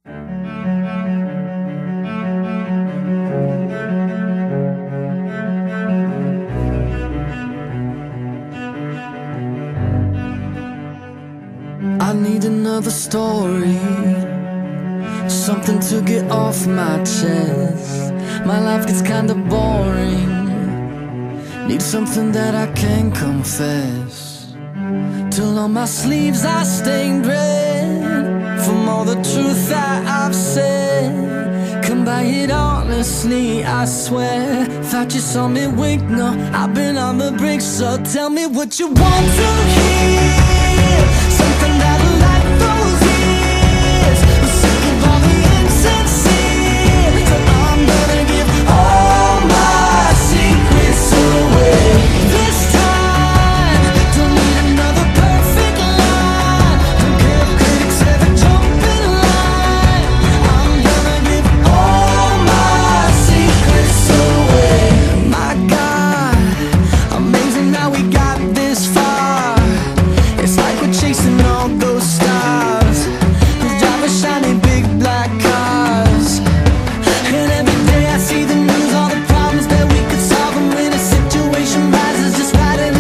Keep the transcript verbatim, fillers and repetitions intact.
I need another story, something to get off my chest. My life gets kinda boring, need something that I can confess. Till on my sleeves are stained red from all the truth that I've said. Come by it honestly, I swear. Thought you saw me wink, no, I've been on the brink. So tell me what you want to hear.